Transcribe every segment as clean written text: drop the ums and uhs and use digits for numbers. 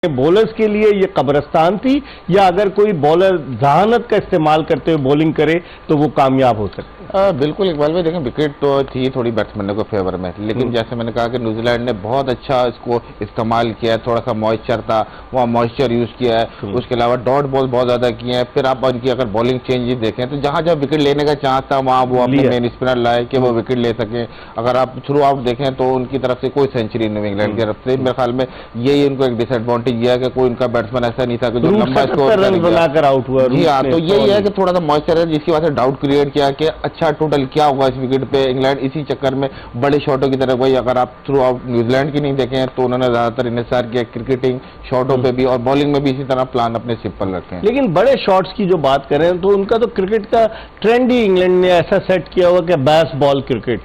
Bowlers के लिए ये कब्रिस्तान थी, या अगर कोई बॉलर जहानत का इस्तेमाल करते हुए बॉलिंग करे तो वो कामयाब हो सकते हैं? बिल्कुल इकबाल भाई, देखें विकेट तो थी थोड़ी बैट्समैनों को फेवर में, लेकिन जैसे मैंने कहा कि न्यूजीलैंड ने बहुत अच्छा इसको इस्तेमाल किया है। थोड़ा सा मॉइस्चर था, वहाँ मॉइस्चर यूज किया है। उसके अलावा डॉट बॉल बहुत ज्यादा किए हैं। फिर आप उनकी अगर बॉलिंग चेंजेस देखें तो जहाँ जहाँ विकेट लेने का चांस था वहाँ वो अपने मेन स्पिनर लाए कि वो विकेट ले सके। अगर आप थ्रू आउट देखें तो उनकी तरफ से कोई सेंचुरी नहीं इंग्लैंड की तरफ से। मेरे ख्याल में यही उनको एक डिसएडवांटेज यह है कि कोई उनका बैट्समैन ऐसा नहीं था कि जो लंबा स्कोर बनाकर आउट हुआ। जी हाँ, तो यही है कि थोड़ा सा मॉइस्चर है जिसकी वजह से डाउट क्रिएट किया कि अच्छा टोटल क्या हुआ इस विकेट पे। इंग्लैंड इसी चक्कर में बड़े शॉटों की तरफ गई। अगर आप थ्रू आउट न्यूजीलैंड की नहीं देखें तो उन्होंने ज्यादातर इन्हिसार किया क्रिकेटिंग शॉटों पे भी, और बॉलिंग में भी इसी तरह प्लान अपने सिंपल रखे हैं। लेकिन बड़े शॉट्स की जो बात करें तो उनका तो क्रिकेट का ट्रेंड ही इंग्लैंड ने ऐसा सेट किया हुआ कि बैस बॉल क्रिकेट।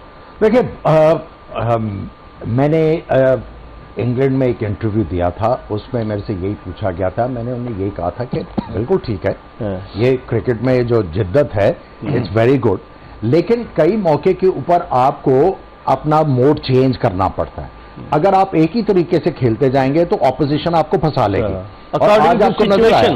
देखिए, मैंने इंग्लैंड में एक इंटरव्यू दिया था, उसमें मेरे से यही पूछा गया था। मैंने उन्हें यही कहा था कि बिल्कुल ठीक है, ये क्रिकेट में जो जिद्दत है इट्स वेरी गुड, लेकिन कई मौके के ऊपर आपको अपना मोड चेंज करना पड़ता है। अगर आप एक ही तरीके से खेलते जाएंगे तो ऑपोजिशन आपको फंसा लेगी। और आज आपको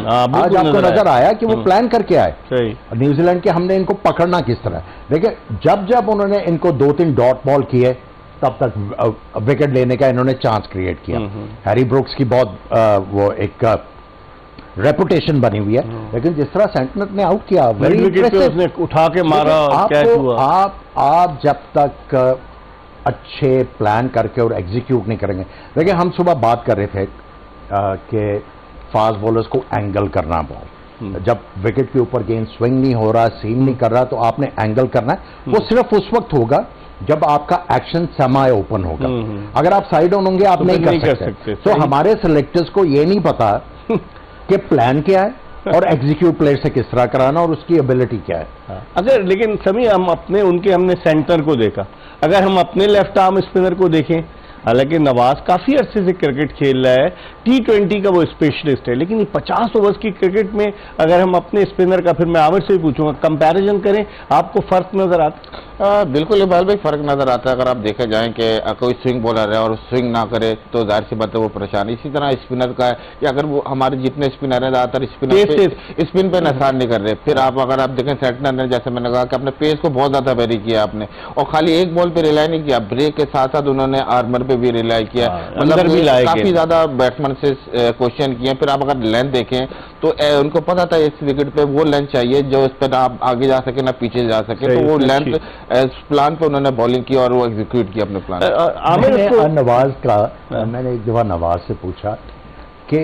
नजर आया कि वो प्लान करके आए न्यूजीलैंड के, हमने इनको पकड़ना किस तरह। देखिए, जब जब उन्होंने इनको 2-3 डॉट बॉल किए तब तक विकेट लेने का इन्होंने चांस क्रिएट किया। हैरी ब्रुक्स की बहुत वो एक रेपुटेशन बनी हुई है, लेकिन जिस तरह सेंटनर ने आउट किया, वेरी इंप्रेसिव, उठा के मारा। आप जब तक अच्छे प्लान करके और एग्जीक्यूट नहीं करेंगे। देखिए, हम सुबह बात कर रहे थे कि फास्ट बॉलर्स को एंगल करना बॉल, जब विकेट के ऊपर गेंद स्विंग नहीं हो रहा, सीम नहीं कर रहा, तो आपने एंगल करना है। वो सिर्फ उस वक्त होगा जब आपका एक्शन सेमी ओपन होगा। अगर आप साइड ऑन होंगे आप नहीं कर सकते। तो हमारे सिलेक्टर्स को ये नहीं पता कि प्लान क्या है और एग्जीक्यूट प्लेयर से किस तरह कराना और उसकी एबिलिटी क्या है। अगर लेकिन सभी हमने सेंटर को देखा, अगर हम अपने लेफ्ट आर्म स्पिनर को देखें, हालांकि नवाज काफी अरसे से क्रिकेट खेल रहा है, T20 का वो स्पेशलिस्ट है, लेकिन 50 ओवर्स की क्रिकेट में अगर हम अपने स्पिनर का, फिर मैं आमिर से भी पूछूंगा, कंपैरिजन करें, आपको फर्क नजर आता है? बिल्कुल इकबाल भाई, फर्क नजर आता है। अगर आप देखे जाएं कि कोई स्विंग बॉलर है और स्विंग ना करे तो जाहिर सी बात है वो परेशान। इसी तरह स्पिनर का है कि अगर वो हमारे जितने स्पिनर है ज्यादातर स्पिन पे नसार नहीं कर रहे। फिर आप अगर आप देखें सेंटनर ने, जैसे मैंने कहा कि अपने पेस को बहुत ज्यादा वेरी किया आपने, और खाली एक बॉल पे रिलाई नहीं किया, ब्रेक के साथ साथ उन्होंने आर्मर पे भी रिलाई किया। मतलब काफी ज्यादा बैट्समैन से क्वेश्चन किए। फिर आप अगर लेंथ देखें तो उनको पता था इस विकेट पे वो लेंथ चाहिए जो इस पर आप आगे जा सके ना पीछे जा सके, तो वो लेंथ प्लान पे उन्होंने बॉलिंग की और वो एग्जीक्यूट किया अपने प्लान। नवाज का मैंने एक दफा नवाज से पूछा कि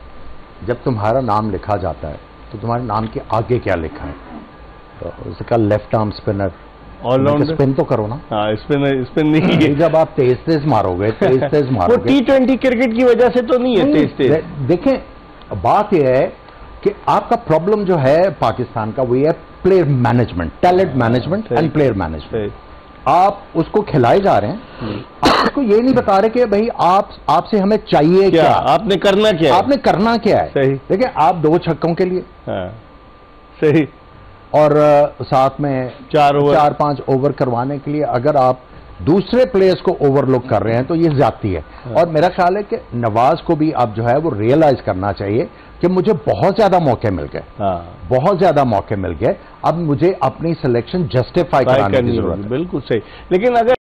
जब तुम्हारा नाम लिखा जाता है तो तुम्हारे नाम के आगे क्या लिखा है? तो उसका left arm spinner, allrounder. Spin तो करो ना। स्पिन नहीं है। जब आप तेज मारोगे वो T20 क्रिकेट की वजह से तो नहीं है तेज। देखें, बात यह है कि आपका प्रॉब्लम जो है पाकिस्तान का वो है player management, talent management and player management. आप उसको खिलाए जा रहे हैं, आप उसको ये नहीं बता रहे कि भाई आपसे हमें चाहिए क्या, आपने करना क्या है, आपने करना क्या है। सही। देखिए, आप 2 छक्कों के लिए, सही, और साथ में 4-5 ओवर करवाने के लिए अगर आप दूसरे प्लेयर्स को ओवरलुक कर रहे हैं तो ये ज्यादती है। और मेरा ख्याल है कि नवाज को भी अब जो है वो रियलाइज करना चाहिए कि मुझे बहुत ज्यादा मौके मिल गए, बहुत ज्यादा मौके मिल गए, अब मुझे अपनी सिलेक्शन जस्टिफाई कराने की जरूरत है। बिल्कुल सही। लेकिन अगर